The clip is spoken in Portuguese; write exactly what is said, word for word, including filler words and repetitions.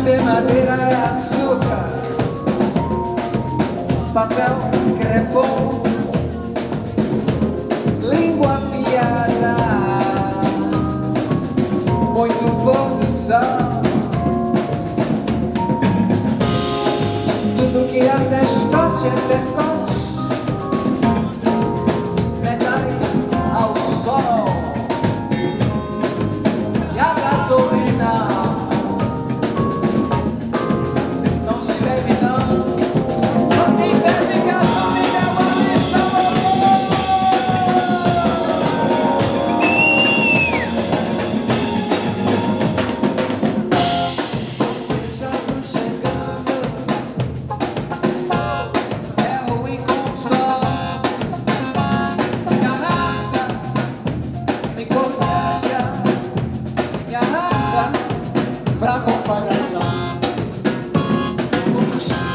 de madeira é açúcar, papel crepom, língua afiada, muito pôr do sol. Tudo que arde é escote, é decote, metais ao sol. E a gasolina não se bebe não, só quem bebe gasolina é uma lição. Já fui chegando, é ruim com sol, me arrasta, me corteja, me arrasta pra conflagração.